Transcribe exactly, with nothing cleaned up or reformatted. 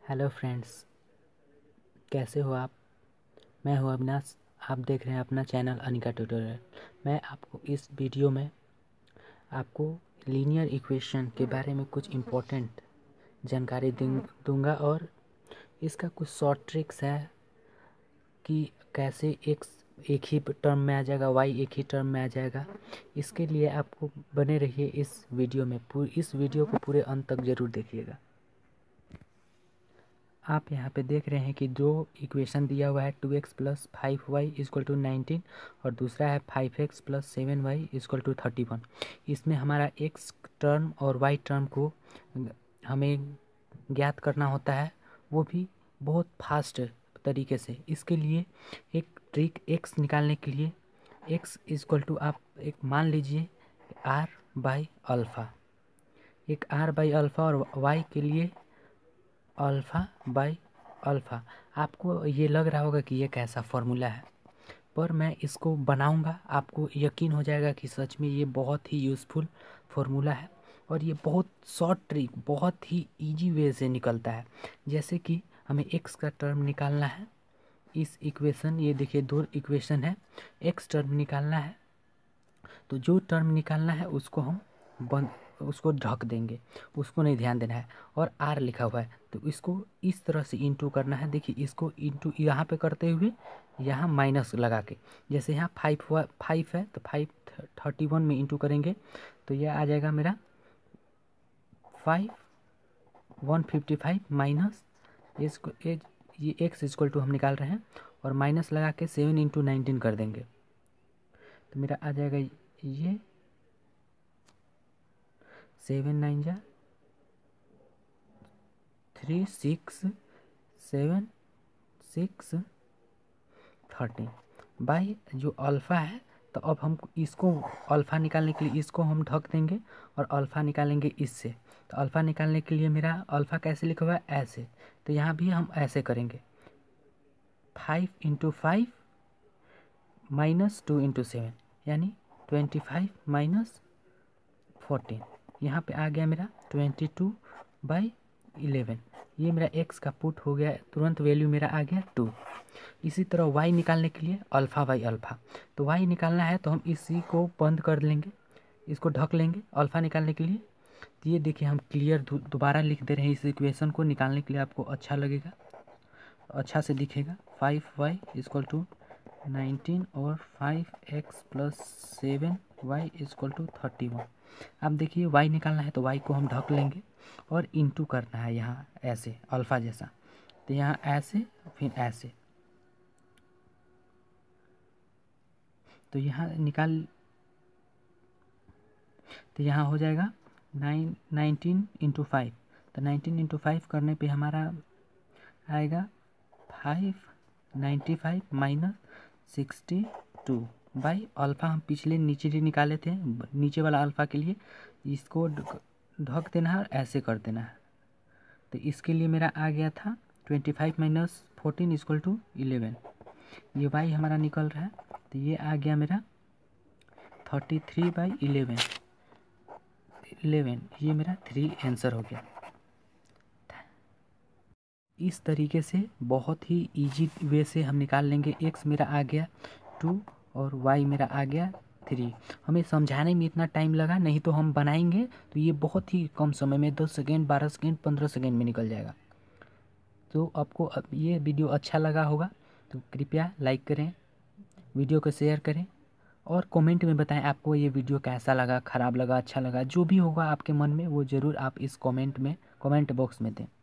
Hello friends, कैसे हो आप। मैं हूं अविनाश। आप देख रहे हैं अपना चैनल अनिका ट्यूटोरियल। मैं आपको इस वीडियो में आपको लीनियर इक्वेशन के बारे में कुछ इम्पोर्टेंट जानकारी दूंगा और इसका कुछ शॉर्ट ट्रिक्स है कि कैसे एक्स एक ही टर्म में आ जाएगा, वाई एक ही टर्म में आ जाएगा। इसके लिए आपको बने रहिए इस वीडियो में। पूरी इस वीडियो को पूरे अंत तक ज़रूर देखिएगा। आप यहाँ पे देख रहे हैं कि दो इक्वेशन दिया हुआ है, two x plus five y is equal to nineteen और दूसरा है five x plus seven y is equal to thirty one. इसमें हमारा एक्स टर्म और वाई टर्म को हमें ज्ञात करना होता है, वो भी बहुत फास्ट तरीके से। इसके लिए एक ट्रिक, एक्स निकालने के लिए एक्स इजक्वल टू आप एक मान लीजिए आर बाई अल्फ़ा, एक आर बाई अल्फ़ा, और वाई के लिए अल्फ़ा बाई अल्फ़ा। आपको ये लग रहा होगा कि ये कैसा फॉर्मूला है, पर मैं इसको बनाऊंगा, आपको यकीन हो जाएगा कि सच में ये बहुत ही यूज़फुल फार्मूला है और ये बहुत शॉर्ट ट्रिक, बहुत ही इजी वे से निकलता है। जैसे कि हमें एक्स का टर्म निकालना है, इस इक्वेशन, ये देखिए दो इक्वेशन है, एक्स टर्म निकालना है। तो जो टर्म निकालना है उसको हम बंद उसको ढक देंगे, उसको नहीं ध्यान देना है। और आर लिखा हुआ है तो इसको इस तरह से इंटू करना है। देखिए इसको इंटू यहाँ पे करते हुए यहाँ माइनस लगा के, जैसे यहाँ फाइव फाइव है तो फाइव थर्टी वन में इंटू करेंगे तो यह आ जाएगा मेरा five one fifty five minus इसको ये ये एक्स इक्वल टू हम निकाल रहे हैं और माइनस लगा के सेवन इंटू नाइनटीन कर देंगे तो मेरा आ जाएगा ये सेवन नाइन जा three six seven six thirteen by जो अल्फ़ा है। तो अब हम इसको अल्फ़ा निकालने के लिए इसको हम ढक देंगे और अल्फ़ा निकालेंगे इससे। तो अल्फ़ा निकालने के लिए मेरा अल्फ़ा कैसे लिखा हुआ है, ऐसे। तो यहाँ भी हम ऐसे करेंगे, five into five minus two into seven यानी ट्वेंटी फाइव माइनस फोर्टीन। यहाँ पे आ गया मेरा ट्वेंटी टू बाई इलेवन। ये मेरा x का पुट हो गया, तुरंत वैल्यू मेरा आ गया टू। इसी तरह y निकालने के लिए अल्फ़ा बाई अल्फ़ा, तो y निकालना है तो हम इसी को बंद कर लेंगे, इसको ढक लेंगे अल्फ़ा निकालने के लिए। तो ये देखिए हम क्लियर दोबारा लिख दे रहे हैं इस इक्वेशन को निकालने के लिए, आपको अच्छा लगेगा, अच्छा से दिखेगा। Five y is equal to nineteen और five x plus seven y is equal to thirty one. अब देखिए y निकालना है तो y को हम ढक लेंगे और इंटू करना है यहाँ ऐसे अल्फ़ा जैसा। तो यहाँ ऐसे फिर ऐसे, तो यहाँ निकाल, तो यहाँ हो जाएगा नाइन नाइनटीन इंटू फाइव। तो नाइनटीन इंटू फाइव करने पे हमारा आएगा five ninety five minus sixty two by alpha. हम पिछले नीचे ही निकाले थे, नीचे वाला अल्फ़ा के लिए इसको ढक देना है और ऐसे कर देना है। तो इसके लिए मेरा आ गया था twenty five minus fourteen equal to eleven. ये वाई हमारा निकल रहा है तो ये आ गया मेरा thirty three by eleven eleven ये मेरा थ्री आंसर हो गया। इस तरीके से बहुत ही इजी वे से हम निकाल लेंगे। एक्स मेरा आ गया टू और वाई मेरा आ गया थ्री। हमें समझाने में इतना टाइम लगा, नहीं तो हम बनाएंगे तो ये बहुत ही कम समय में दस सेकेंड बारह सेकेंड पंद्रह सेकेंड में निकल जाएगा। तो आपको ये वीडियो अच्छा लगा होगा तो कृपया लाइक करें, वीडियो को शेयर करें और कमेंट में बताएं आपको ये वीडियो कैसा लगा, ख़राब लगा, अच्छा लगा, जो भी होगा आपके मन में वो ज़रूर आप इस कमेंट में कमेंट बॉक्स में दें।